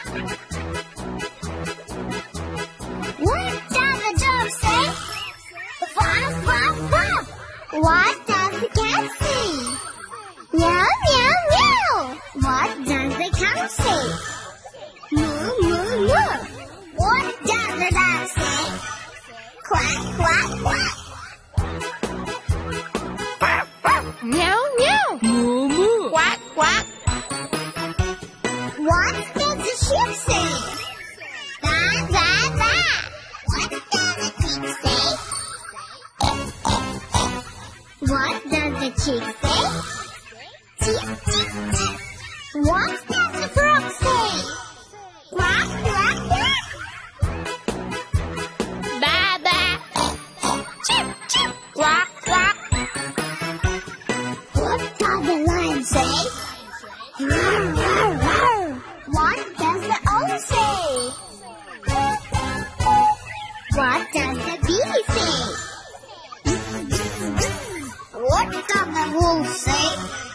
What does the dog say? Woof, woof, woof. What does the cat say? Meow, meow, meow. What does the cow say? Moo, moo, moo. What does the dog say? Quack, quack, quack. Meow, meow. Moo, moo. Quack, quack. What does the sheep say? Baa, baa, baa. What does the pig say? What does the chick say? Chip, chip, chip. What does the frog say? Quack, quack, quack. Ba, ba. Chip, chip. Quack, quack. What does the lion say? Roar, roar, roar. What does the owl say? What does the bee say? What does the wolf say?